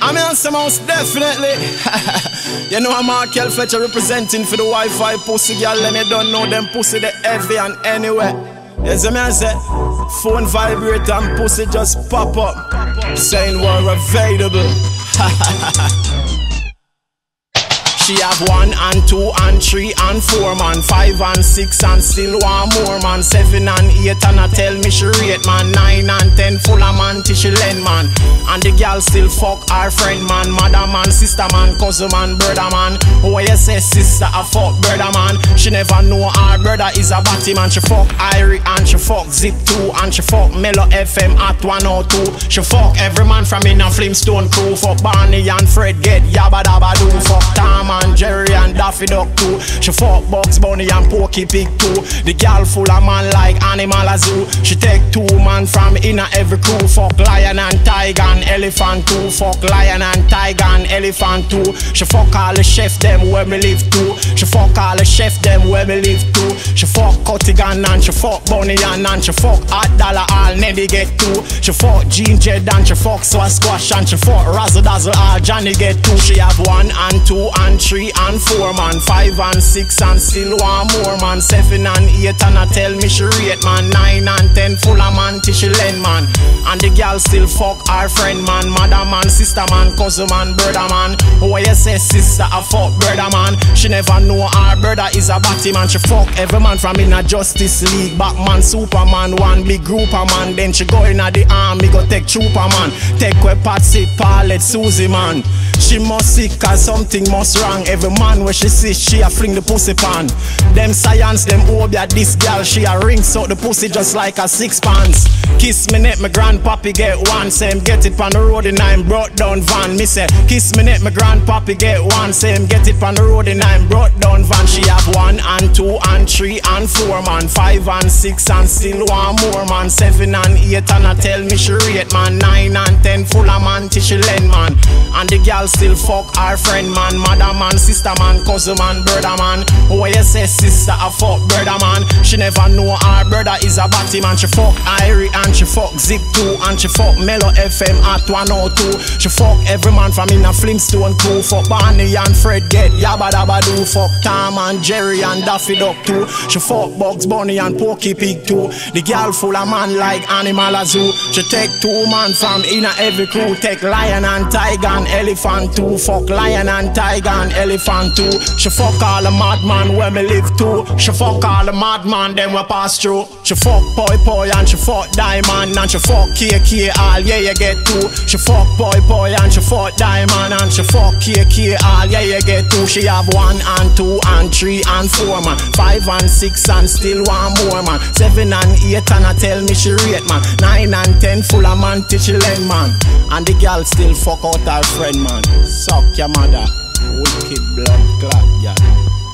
I mean, some most definitely. You know, I'm Markel Fletcher representing for the Wi-Fi pussy girl, and you don't know them pussy they heavy and anywhere. You see me, I say, phone vibrate and pussy just pop up, saying we're available. She have 1 and 2 and 3 and 4 man, 5 and 6 and still want more man, 7 and 8 and I tell me she rate man, 9 and 10 full of man till she lend man. And the girl still fuck her friend man, mother man, sister man, cousin man, brother man. Why you say sister a fuck brother man? She never know her brother is a batty man. She fuck Irie and she fuck Zip 2 and she fuck Mellow FM at 102. She fuck every man from in a Flimstone crew. Fuck Barney and Fred get yabba dabba do. Fuck Tom and Jerry and Daffy Duck too. She fuck Bugs Bunny and Porky Pig too. The girl full of man like Animal Zoo. She take 2 man from in a every crew. Fuck Lion and Tiger and Elephant too. Fuck Lion and Tiger and Elephant too. She fuck all the chef them where me live too. She fuck all the chef them where me live too. She fuck Cuttigan and she fuck Bunny and she fuck Hot Dollar all Neddy get too. She fuck Gene Jed and she fuck Squash and she fuck Razzle Dazzle all Johnny get too. She have 1 and 2 and 3 and 4 man, 5 and 6 and still want more man, 7 and 8 and I tell me she rate man, 9 and 10 full of man till she lend man. And the girl still fuck her friend man, mother man, sister man, cousin man, brother man. Why you say sister a fuck brother man? She never know her brother is a batty man. She fuck every man from in a Justice League, Batman, Superman, one big group of man. Then she go in a the army, go take trooper man, take where Patsy, Paulette, Susie man. She must sick cause something must wrong. Every man where she see, she a fling the pussy pan. Them science, them obia, this girl, she a ring so the pussy just like a 6 pants. Kiss me neck, my grandpappy get one. Same get it on the road in I'm brought down van. Me say, kiss me neck, my grandpappy get one. Same get it on the road in I'm brought down van. She have 1 and 2 and 3 and 4 man, 5 and 6 and still want more man, 7 and 8 and I tell me she rate man, 9 and 10 full of man till she lend man. And the girl still fuck her friend man, mother man, sister man, cousin man, brother man. Why you say sister a fuck brother man? She never know her brother is a batty man. She fuck Irie and she fuck Zip 2 and she fuck Mellow FM at 102. She fuck every man from in a Flimstone crew. Fuck Barney and Fred get yabba dabba do. Fuck Tom and Jerry and Daffy Duck too. She fuck Bugs Bunny and Porky Pig too. The girl full of man like Animal Zoo. She take 2 man from in a every crew. Take Lion and Tiger and Elephant too. Fuck Lion and Tiger and Elephant too. She fuck all the madman where me live too. She fuck all the madman them we pass through. She fuck Poi and she fuck Diamond and she fuck KK all yeah you get two. She fuck Poi and she fuck Diamond and she fuck KK all yeah you get two. She have 1 and 2 and 3 and 4 man, 5 and 6 and still want more man, 7 and 8 and I tell me she rate man, 9 and 10 full of man till she lend man. And the girl still fuck out her friend man. Suck your mother, wicked blood clot girl.